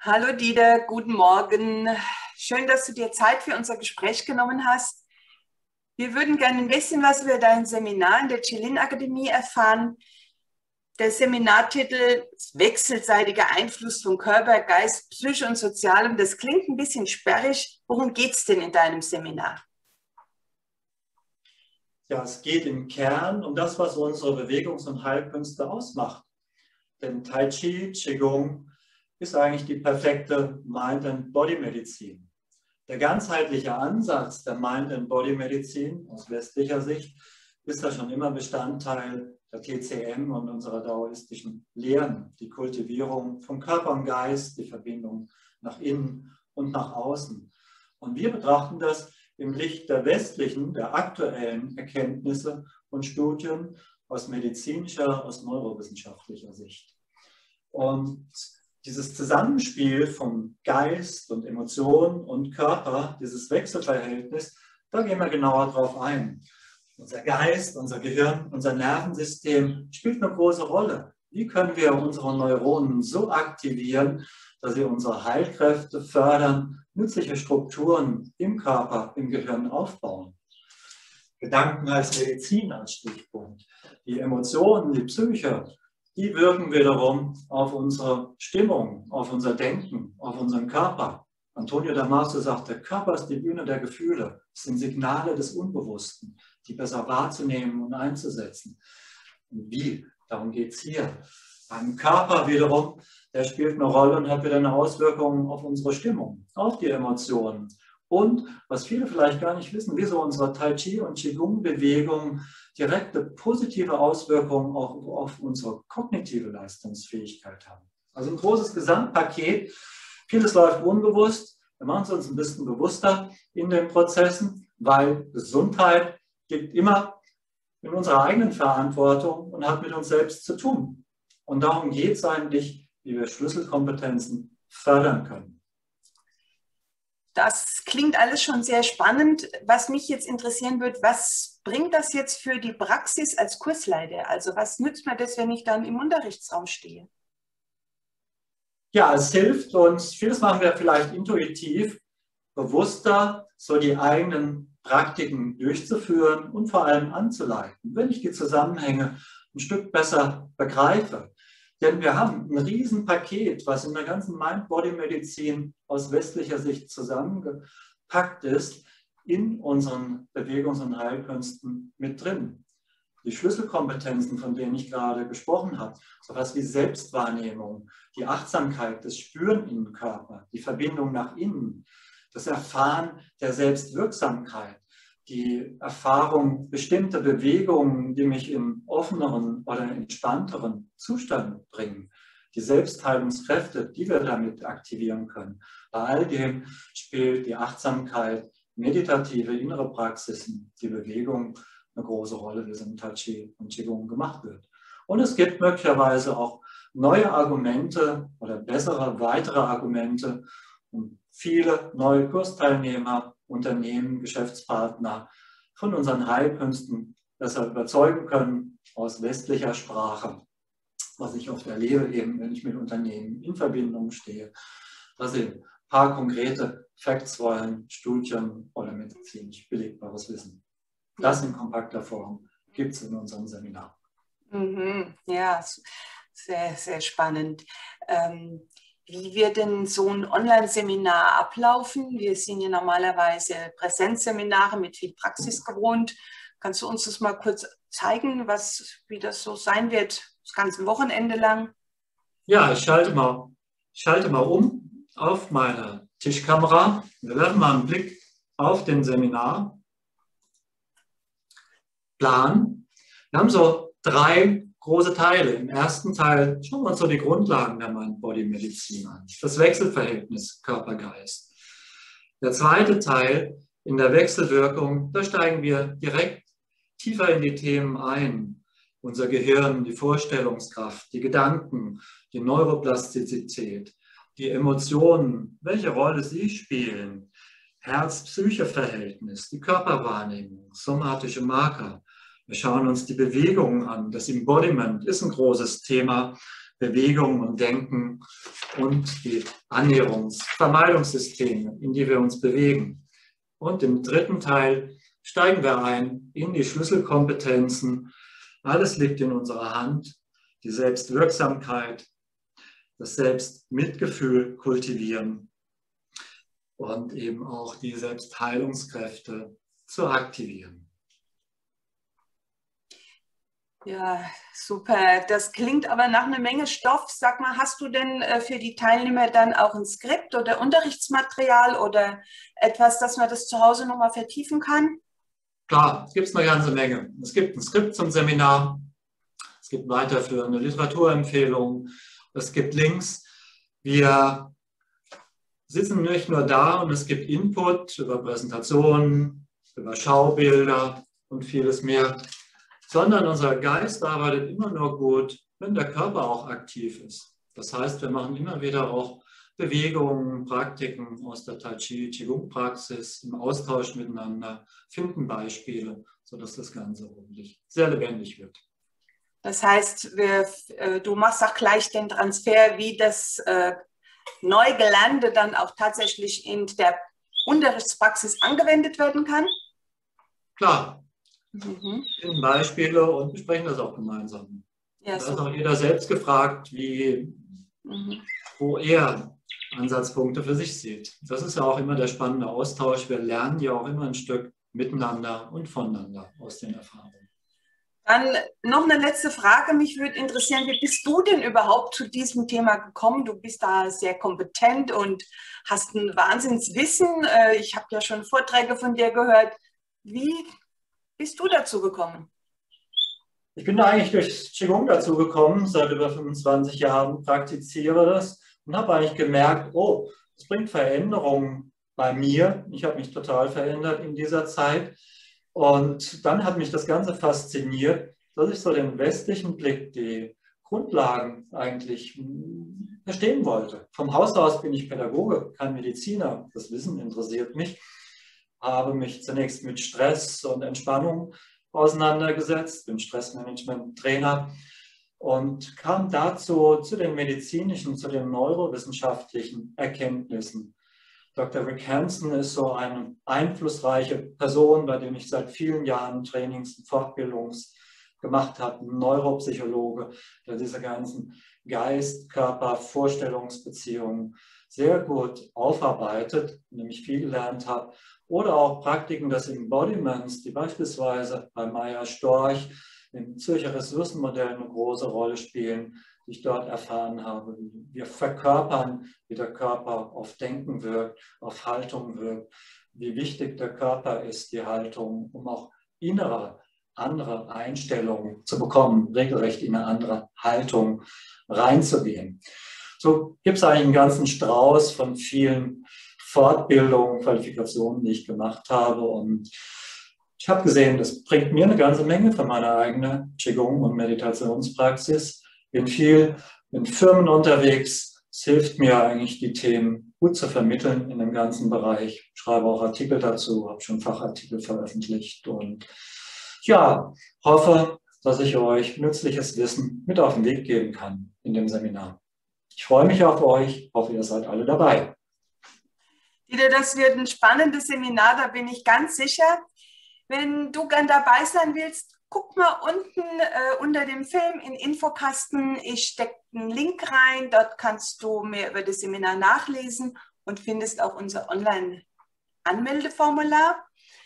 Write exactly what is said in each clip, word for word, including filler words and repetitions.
Hallo Dieter, guten Morgen. Schön, dass du dir Zeit für unser Gespräch genommen hast. Wir würden gerne ein bisschen was über dein Seminar in der Qilin-Akademie erfahren. Der Seminartitel Wechselseitiger Einfluss von Körper, Geist, Psyche und Sozialem. Das klingt ein bisschen sperrig. Worum geht es denn in deinem Seminar? Ja, es geht im Kern um das, was unsere Bewegungs- und Heilkünste ausmacht. Denn Tai Chi, Qigong ist eigentlich die perfekte Mind-and-Body-Medizin. Der ganzheitliche Ansatz der Mind-and-Body-Medizin aus westlicher Sicht ist ja schon immer Bestandteil der T C M und unserer daoistischen Lehren. Die Kultivierung von Körper und Geist, die Verbindung nach innen und nach außen. Und wir betrachten das im Licht der westlichen, der aktuellen Erkenntnisse und Studien aus medizinischer, aus neurowissenschaftlicher Sicht. Und dieses Zusammenspiel von Geist und Emotion und Körper, dieses Wechselverhältnis, da gehen wir genauer drauf ein. Unser Geist, unser Gehirn, unser Nervensystem spielt eine große Rolle. Wie können wir unsere Neuronen so aktivieren, dass sie unsere Heilkräfte fördern, nützliche Strukturen im Körper, im Gehirn aufbauen? Gedanken als Medizin als Stichpunkt. Die Emotionen, die Psyche, die wirken wiederum auf unsere Stimmung, auf unser Denken, auf unseren Körper. Antonio Damasio sagt, der Körper ist die Bühne der Gefühle. Es sind Signale des Unbewussten, die besser wahrzunehmen und einzusetzen. Und wie? Darum geht es hier. Beim Körper wiederum, der spielt eine Rolle und hat wieder eine Auswirkung auf unsere Stimmung, auf die Emotionen. Und, was viele vielleicht gar nicht wissen, wie so unsere Tai Chi und Qigong-Bewegung direkte positive Auswirkungen auch auf unsere kognitive Leistungsfähigkeit haben. Also ein großes Gesamtpaket. Vieles läuft unbewusst. Wir machen es uns ein bisschen bewusster in den Prozessen, weil Gesundheit liegt immer in unserer eigenen Verantwortung und hat mit uns selbst zu tun. Und darum geht es eigentlich, wie wir Schlüsselkompetenzen fördern können. Das klingt alles schon sehr spannend. Was mich jetzt interessieren wird, was bringt das jetzt für die Praxis als Kursleiter? Also was nützt mir das, wenn ich dann im Unterrichtsraum stehe? Ja, es hilft uns, vieles machen wir vielleicht intuitiv, bewusster so die eigenen Praktiken durchzuführen und vor allem anzuleiten, wenn ich die Zusammenhänge ein Stück besser begreife. Denn wir haben ein Riesenpaket, was in der ganzen Mind-Body-Medizin aus westlicher Sicht zusammengepackt ist, in unseren Bewegungs- und Heilkünsten mit drin. Die Schlüsselkompetenzen, von denen ich gerade gesprochen habe, sowas wie Selbstwahrnehmung, die Achtsamkeit, das Spüren im Körper, die Verbindung nach innen, das Erfahren der Selbstwirksamkeit, die Erfahrung bestimmter Bewegungen, die mich in offeneren oder entspannteren Zustand bringen, die Selbstheilungskräfte, die wir damit aktivieren können. Bei all dem spielt die Achtsamkeit, meditative innere Praxisen, die Bewegung eine große Rolle, wie es im Tai Chi und Qigong gemacht wird. Und es gibt möglicherweise auch neue Argumente oder bessere, weitere Argumente, um viele neue Kursteilnehmer, Unternehmen, Geschäftspartner von unseren Heilkünsten besser überzeugen können aus westlicher Sprache, was ich oft erlebe, eben wenn ich mit Unternehmen in Verbindung stehe, dass sie ein paar konkrete Facts wollen, Studien oder medizinisch belegbares Wissen. Das in kompakter Form gibt es in unserem Seminar. Mhm, ja, sehr, sehr spannend. Ähm, Wie wird denn so ein Online-Seminar ablaufen? Wir sind ja normalerweise Präsenzseminare mit viel Praxis gewohnt. Kannst du uns das mal kurz zeigen, was, wie das so sein wird, das ganze Wochenende lang? Ja, ich schalte mal, ich schalte mal um auf meine Tischkamera. Wir werfen mal einen Blick auf den Seminarplan. Wir haben so drei große Teile. Im ersten Teil schauen wir uns so die Grundlagen der Mind-Body-Medizin an. Das Wechselverhältnis Körper-Geist. Der zweite Teil in der Wechselwirkung, da steigen wir direkt tiefer in die Themen ein. Unser Gehirn, die Vorstellungskraft, die Gedanken, die Neuroplastizität, die Emotionen, welche Rolle sie spielen, Herz-Psyche-Verhältnis, die Körperwahrnehmung, somatische Marker. Wir schauen uns die Bewegungen an. Das Embodiment ist ein großes Thema, Bewegung und Denken und die Annäherungsvermeidungssysteme, in die wir uns bewegen. Und im dritten Teil steigen wir ein in die Schlüsselkompetenzen. Alles liegt in unserer Hand. Die Selbstwirksamkeit, das Selbstmitgefühl kultivieren und eben auch die Selbstheilungskräfte zu aktivieren. Ja, super. Das klingt aber nach einer Menge Stoff. Sag mal, hast du denn für die Teilnehmer dann auch ein Skript oder Unterrichtsmaterial oder etwas, dass man das zu Hause nochmal vertiefen kann? Klar, es gibt eine ganze Menge. Es gibt ein Skript zum Seminar, es gibt weiterführende Literaturempfehlungen, es gibt Links. Wir sitzen nicht nur da und es gibt Input über Präsentationen, über Schaubilder und vieles mehr, sondern unser Geist arbeitet immer nur gut, wenn der Körper auch aktiv ist. Das heißt, wir machen immer wieder auch Bewegungen, Praktiken aus der Tai Chi, Qigong-Praxis im Austausch miteinander, finden Beispiele, sodass das Ganze hoffentlich sehr lebendig wird. Das heißt, wir, äh, du machst auch gleich den Transfer, wie das äh, Neugelernte dann auch tatsächlich in der Unterrichtspraxis angewendet werden kann? Klar. Mhm. In Beispiele und besprechen das auch gemeinsam. Ja, da so. ist auch jeder selbst gefragt, wie, mhm. wo er Ansatzpunkte für sich sieht. Das ist ja auch immer der spannende Austausch. Wir lernen ja auch immer ein Stück miteinander und voneinander aus den Erfahrungen. Dann noch eine letzte Frage. Mich würde interessieren, wie bist du denn überhaupt zu diesem Thema gekommen? Du bist da sehr kompetent und hast ein Wahnsinnswissen. Ich habe ja schon Vorträge von dir gehört. Wie bist du dazu gekommen? Ich bin da eigentlich durch Qigong dazu gekommen, seit über fünfundzwanzig Jahren praktiziere das und habe eigentlich gemerkt, oh, es bringt Veränderungen bei mir. Ich habe mich total verändert in dieser Zeit und dann hat mich das Ganze fasziniert, dass ich so den westlichen Blick, die Grundlagen eigentlich verstehen wollte. Vom Haus aus bin ich Pädagoge, kein Mediziner, das Wissen interessiert mich. Habe mich zunächst mit Stress und Entspannung auseinandergesetzt, bin Stressmanagement-Trainer und kam dazu zu den medizinischen, zu den neurowissenschaftlichen Erkenntnissen. Doktor Rick Hanson ist so eine einflussreiche Person, bei dem ich seit vielen Jahren Trainings- und Fortbildungs gemacht habe, ein Neuropsychologe, der diese ganzen Geist-, Körper-, Vorstellungsbeziehungen sehr gut aufarbeitet, nämlich viel gelernt habe. Oder auch Praktiken des Embodiments, die beispielsweise bei Maya Storch im Zürcher Ressourcenmodell eine große Rolle spielen, die ich dort erfahren habe. Wir verkörpern, wie der Körper auf Denken wirkt, auf Haltung wirkt, wie wichtig der Körper ist, die Haltung, um auch innere, andere Einstellungen zu bekommen, regelrecht in eine andere Haltung reinzugehen. So gibt es eigentlich einen ganzen Strauß von vielen Fortbildungen, Qualifikationen, die ich gemacht habe. Und ich habe gesehen, das bringt mir eine ganze Menge für meine eigene Qigong- und Meditationspraxis. Bin viel in Firmen unterwegs. Es hilft mir eigentlich, die Themen gut zu vermitteln in dem ganzen Bereich. Ich schreibe auch Artikel dazu, habe schon Fachartikel veröffentlicht und ja, hoffe, dass ich euch nützliches Wissen mit auf den Weg geben kann in dem Seminar. Ich freue mich auf euch, hoffe, ihr seid alle dabei. Dieter, das wird ein spannendes Seminar, da bin ich ganz sicher. Wenn du gern dabei sein willst, guck mal unten äh, unter dem Film in Infokasten. Ich stecke einen Link rein, dort kannst du mehr über das Seminar nachlesen und findest auch unser Online-Anmeldeformular.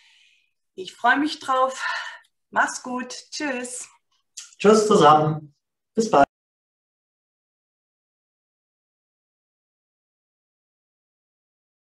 Ich freue mich drauf. Mach's gut. Tschüss. Tschüss zusammen. Bis bald.